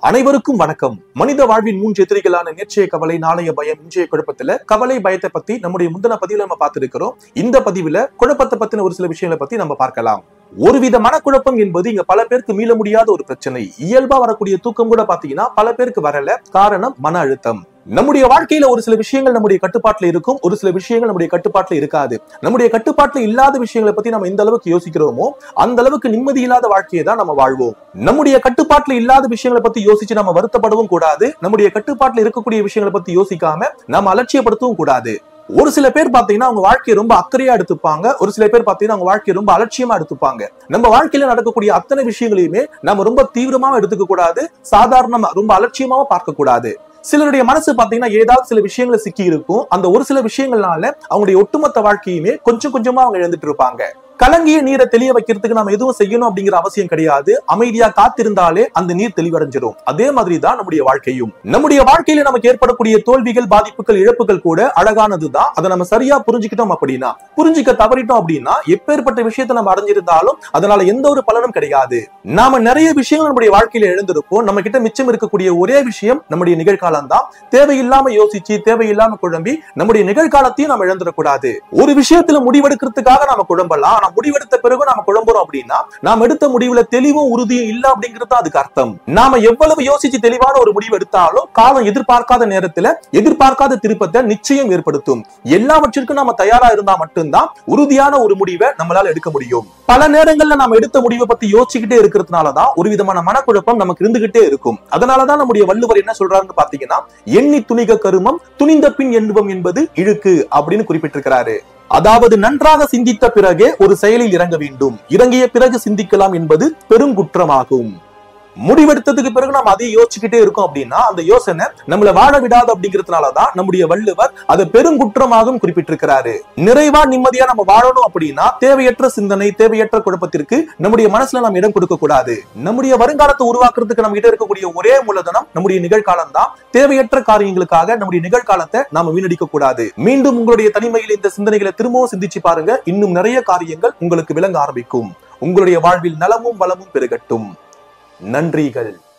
அனைவருக்கும் வணக்கம். மனித வாழ்வின் மூன்று எதிரிகளான நேற்றைய கவலை, நாளைய பயம், இன்றைய குழப்பத்துல கவலை பயத்தை பத்தி நம்முடைய முந்தின பதிவுல நம்ம பார்த்திருக்கிறோம். இந்த பதிவுல குழப்பத்தை பத்தின ஒரு சில விஷயங்களை பத்தி நம்ம பார்க்கலாம். ஒருவித மனக்குழப்பம் என்பது இங்க பல பேருக்கு மீள முடியாத ஒரு பிரச்சனை. இயல்பா வரக்கூடிய தூக்கம் கூட பாத்தீங்கன்னா பல பேருக்கு வரல. காரணம் மன அழுத்தம். நம்முடைய வாழ்க்கையில ஒரு சில விஷயங்கள் நம்முடைய கட்டுப்பாட்டுல இருக்கும், ஒரு சில விஷயங்கள் நம்முடைய கட்டுப்பாட்டுல இருக்காது. நம்முடைய கட்டுப்பாட்டுல இல்லாத விஷயங்களை பத்தி நம்ம எந்த அளவுக்கு யோசிக்கிறோமோ அந்த அளவுக்கு நிம்மதி இல்லாத வாழ்க்கையை தான் நம்ம வாழ்வோம். நம்முடைய கட்டுப்பாட்டுல இல்லாத விஷயங்களை பத்தி யோசிச்சு நம்ம வருத்தப்படவும் கூடாது. நம்முடைய கட்டுப்பாட்டுல இருக்கக்கூடிய விஷயங்களை பத்தி யோசிக்காம நம்ம அலட்சியப்படுத்தவும் கூடாது. ஒரு சில பேர் பாத்தீங்கன்னா அவங்க வாழ்க்கையை ரொம்ப அக்கறையா எடுத்துப்பாங்க, ஒரு சில பேர் பாத்தீங்கன்னா அவங்க வாழ்க்கையை ரொம்ப அலட்சியமா எடுத்துப்பாங்க. நம்ம வாழ்க்கையில நடக்கக்கூடிய அத்தனை விஷயங்களையுமே நம்ம ரொம்ப தீவிரமா எடுத்துக்க கூடாது, சாதாரணமா ரொம்ப அலட்சியமாவும் பார்க்க கூடாது. சிலருடைய மனசு பாத்தீங்கன்னா ஏதாவது சில விஷயங்களை சிக்கி இருக்கும். அந்த ஒரு சில விஷயங்கள்னால அவங்களுடைய ஒட்டுமொத்த வாழ்க்கையுமே கொஞ்சம் கொஞ்சமா அவங்க இழந்துட்டு இருப்பாங்க. கலங்கிய நீரை தெளிய வைக்கிறதுக்கு நம்ம எதுவும் செய்யணும் அப்படிங்கிற அவசியம் கிடையாது. அமைதியா காத்திருந்தாலே அந்த நீர் தெளிவடைஞ்சிடும். அதே மாதிரிதான் நம்முடைய வாழ்க்கையும். நம்முடைய வாழ்க்கையில நமக்கு ஏற்படக்கூடிய தோல்விகள், பாதிப்புகள், இழப்புகள் கூட அழகானதுதான். அதை நம்ம சரியா புரிஞ்சுக்கிட்டோம் அப்படின்னா, புரிஞ்சுக்க தவறிட்டோம் அப்படின்னா எப்பேற்பட்ட விஷயத்தை நம்ம அடைஞ்சிருந்தாலும் அதனால எந்த ஒரு பலனும் கிடையாது. நாம நிறைய விஷயங்கள் நம்முடைய வாழ்க்கையில எழுந்திருப்போம். நம்ம கிட்ட மிச்சம் இருக்கக்கூடிய ஒரே விஷயம் நம்முடைய நிகழ்காலம் தான். தேவையில்லாம யோசிச்சு, தேவையில்லாம குழம்பி நம்முடைய நிகழ்காலத்தையும் நம்ம இழந்துடக்கூடாது. ஒரு விஷயத்துல முடிவெடுக்கிறதுக்காக நாம குழம்பலாம், முடிவெடுத்த பிறகு நாம குழம்புறோம் அப்படின்னா நாம் எடுத்த முடிவுல தெளிவும் உறுதியும் இல்ல அப்படிங்கிறது அதுக்கு அர்த்தம். நாம எவ்வளவு யோசிச்சு தெளிவான ஒரு முடிவு எடுத்தாலும் காலம் எதிர்பார்க்காத நேரத்துல எதிர்பார்க்காத திருப்பத்தை நிச்சயம் ஏற்படுத்தும். எல்லாவற்றிற்கும் நாம தயாரா இருந்தா மட்டும்தான் உறுதியான ஒரு முடிவை நம்மளால எடுக்க முடியும். பல நேரங்கள்ல நாம எடுத்த முடிவை பத்தி யோசிச்சுக்கிட்டே இருக்கிறதுனாலதான் ஒரு விதமான மனக்குழப்பம் நமக்கு இருந்துகிட்டே இருக்கும். அதனாலதான் நம்முடைய வள்ளுவர் என்ன சொல்றாருன்னு பாத்தீங்கன்னா, எண்ணி துணிக கருமம் துணிந்த பின் எண்ணுவம் என்பது இழுக்கு அப்படின்னு குறிப்பிட்டிருக்கிறாரு. அதாவது நன்றாக சிந்தித்த பிறகே ஒரு செயலில் இறங்க வேண்டும், இறங்கிய பிறகு சிந்திக்கலாம் என்பது பெருங்குற்றமாகும். முடிவெடுத்ததுக்கு பிறகு நம்ம அதை யோசிச்சுக்கிட்டே இருக்கோம் அப்படின்னா அந்த யோசனை நம்மள வாழ விடாது. அப்படிங்கிறதுனாலதான் நம்முடைய வள்ளுவர் அதை பெருங்குற்றமாகவும் குறிப்பிட்டிருக்கிறாரு. நிறைவா நிம்மதியா நம்ம வாழணும் அப்படின்னா தேவையற்ற சிந்தனை, தேவையற்ற குழப்பத்திற்கு நம்முடைய மனசுல நம்ம இடம் கொடுக்க கூடாது. நம்முடைய வருங்காலத்தை உருவாக்குறதுக்கு நம்ம கிட்ட இருக்கக்கூடிய ஒரே மூலதனம் நம்முடைய நிகழ்காலம் தான். தேவையற்ற காரியங்களுக்காக நம்முடைய நிகழ்காலத்தை நாம வீணடிக்க கூடாது. மீண்டும் உங்களுடைய தனிமையில் இந்த சிந்தனைகளை திரும்பவும் சிந்திச்சு பாருங்க. இன்னும் நிறைய காரியங்கள் உங்களுக்கு விளங்க ஆரம்பிக்கும். உங்களுடைய வாழ்வில் நலமும் வளமும் பெருகட்டும். நன்றிகள்.